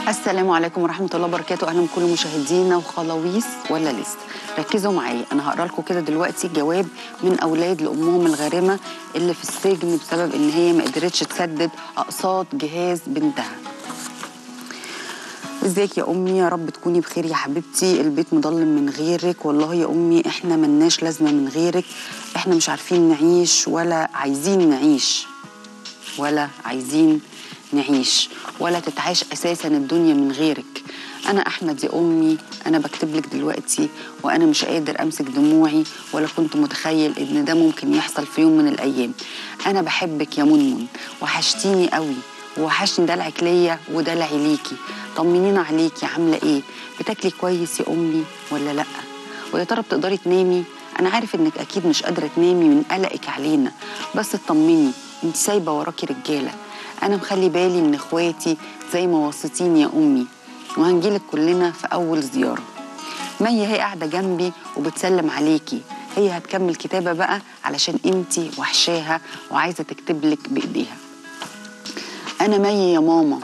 السلام عليكم ورحمة الله وبركاته. أهلا بكل مشاهدينا وخلاويص ولا لسه. ركزوا معايا، أنا هقرأ لكم كده دلوقتي جواب من أولاد لأمهم الغارمة اللي في السجن بسبب إن هي ما قدرتش تسدد أقساط جهاز بنتها. ازيك يا أمي؟ يا رب تكوني بخير يا حبيبتي. البيت مضلم من غيرك، والله يا أمي إحنا ملناش لازمة من غيرك. إحنا مش عارفين نعيش ولا عايزين نعيش ولا تتعاش أساسا الدنيا من غيرك. أنا أحمد يا أمي، أنا بكتب لك دلوقتي وأنا مش قادر أمسك دموعي، ولا كنت متخيل إن ده ممكن يحصل في يوم من الأيام. أنا بحبك يا منمن، وحشتيني قوي، وحشني دلعك ليا ودلعي ليكي. طمنينا عليكي، عاملة إيه؟ بتاكلي كويس يا أمي ولا لأ؟ ويا ترى بتقدري تنامي؟ أنا عارف إنك أكيد مش قادرة تنامي من قلقك علينا، بس اطمني، انت سايبة وراكي رجالة. أنا مخلي بالي من إخواتي زي ما وصيتيني يا أمي، وهنجيلك كلنا في أول زيارة. مي هي قاعدة جنبي وبتسلم عليكي، هي هتكمل كتابة بقى علشان انتي وحشاها وعايزة تكتبلك بإيديها. أنا مي يا ماما،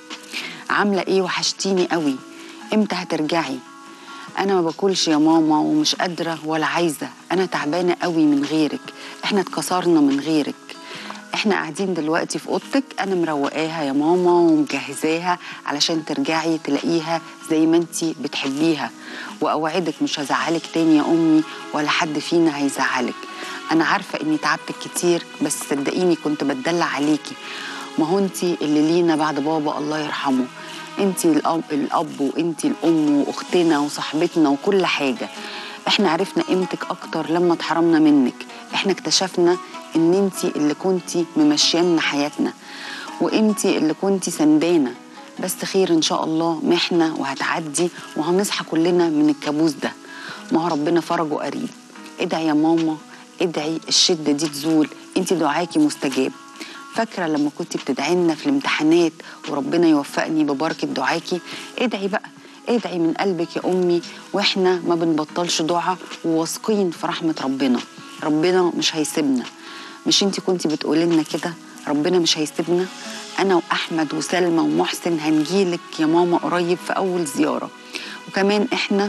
عاملة إيه؟ وحشتيني قوي، إمتى هترجعي؟ أنا ما باكلش يا ماما ومش قادرة ولا عايزة، أنا تعبانة قوي من غيرك، إحنا اتكسرنا من غيرك. احنا قاعدين دلوقتي في اوضتك، انا مروقاها يا ماما ومجهزاها علشان ترجعي تلاقيها زي ما انتي بتحبيها، واوعدك مش هزعلك تاني يا امي، ولا حد فينا هيزعلك. انا عارفه اني تعبتك كتير، بس صدقيني كنت بتدلع عليكي. ما هو انتي اللي لينا بعد بابا الله يرحمه، انتي الاب وانتي الام واختنا وصاحبتنا وكل حاجه. احنا عرفنا قيمتك اكتر لما اتحرمنا منك، احنا اكتشفنا ان انتي اللي كنتي ممشيانا حياتنا، وانتي اللي كنتي سندانا. بس خير ان شاء الله، محنة وهتعدي وهنصحى كلنا من الكابوس ده، ما هو ربنا فرجه قريب. ادعي يا ماما، ادعي الشدة دي تزول، انتي دعاكي مستجاب. فاكرة لما كنتي بتدعي لنا في الامتحانات وربنا يوفقني ببركة دعاكي؟ ادعي بقى، ادعي من قلبك يا أمي، واحنا ما بنبطلش دعاء وواثقين في رحمة ربنا. ربنا مش هيسيبنا، مش انتي كنتي بتقولي لنا كده؟ ربنا مش هيسيبنا. انا واحمد وسلمى ومحسن هنجيلك يا ماما قريب في اول زيارة. وكمان احنا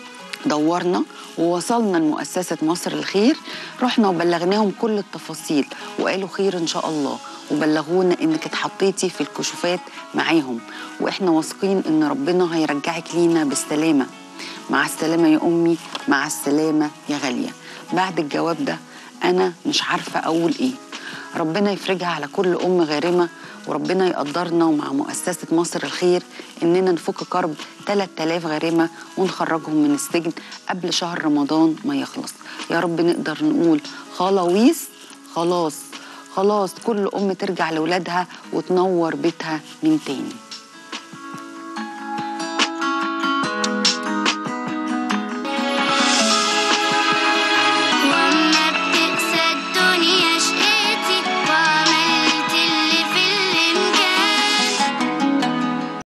دورنا ووصلنا لمؤسسة مصر الخير، رحنا وبلغناهم كل التفاصيل وقالوا خير ان شاء الله، وبلغونا انك اتحطيتي في الكشوفات معاهم، واحنا واثقين ان ربنا هيرجعك لينا بالسلامة. مع السلامة يا امي، مع السلامة يا غالية. بعد الجواب ده انا مش عارفة اقول ايه. ربنا يفرجها على كل ام غارمة، وربنا يقدرنا ومع مؤسسة مصر الخير اننا نفك كرب 3000 غارمة ونخرجهم من السجن قبل شهر رمضان ما يخلص. يا رب نقدر نقول خلاويص خلاص، خلاص كل ام ترجع لولادها وتنور بيتها من تاني.